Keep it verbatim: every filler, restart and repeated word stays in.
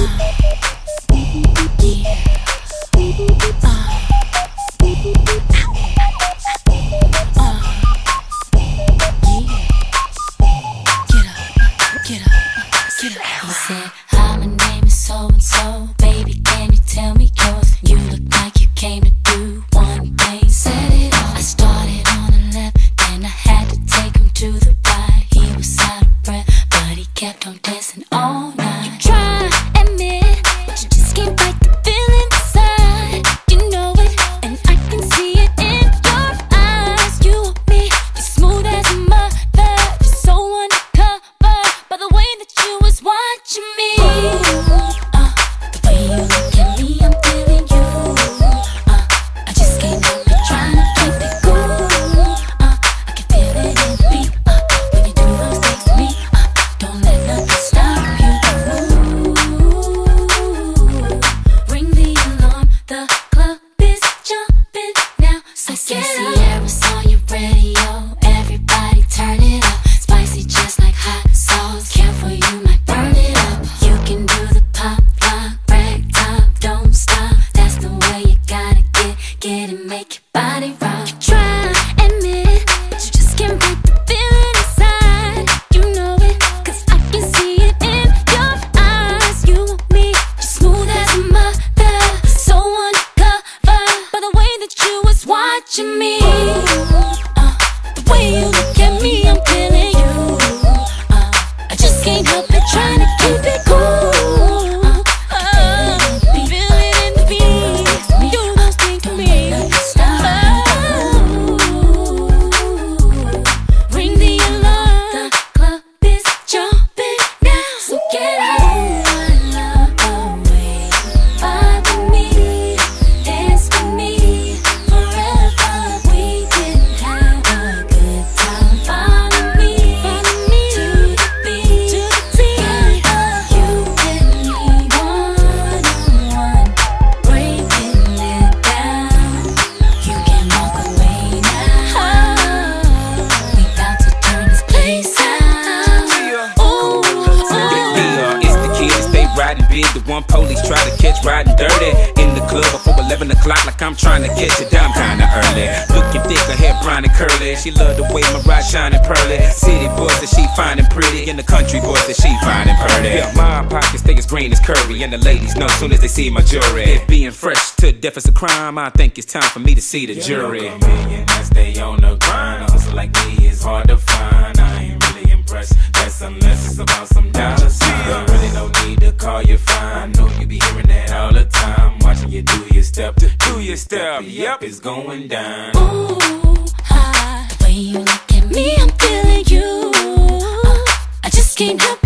Hi, my name is so and so. Baby, can you tell me yours? You look like you came to do one thing. Said it all. I started on the left, then I had to take him to the right. He was out of breath, but he kept on dancing all night. You try admit, but you just can't fight the feeling inside. You know it, and I can see it in your eyes. You want me, you're smooth as a mother. You're so undercover by the way that you was watching me. Watching me, uh, the way you look at me, I'm feeling you. Uh, I just can't help it, trying to keep it cool. Uh, uh, feel it in the beat, do those things to me. Oh, ring the alarm, the club is jumping now, so get out. Riding big, the one police try to catch riding dirty in the club before eleven o'clock, like I'm trying to catch it down kinda early. Looking thick, her hair brown and curly. She love the way my ride shining pearly. City boys that she finding pretty, and the country boys that she finding pretty. Yeah, my pockets stay as green as curvy, and the ladies know soon as they see my jewelry. If being fresh to death is a crime, I think it's time for me to see the jury. A million that stay on the grind. A hustle like me is hard to find. I ain't really impressed. That's unless it's about some dollar signs. Really no need to call you fine. Know you be hearing that all the time. Watching you do your step, do your step. Yep, it's going down. Ooh, ah, the way you look at me, I'm feeling you. Uh, I just can't help